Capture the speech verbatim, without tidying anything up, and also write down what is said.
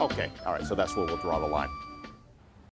Okay, all right, so that's where we'll draw the line.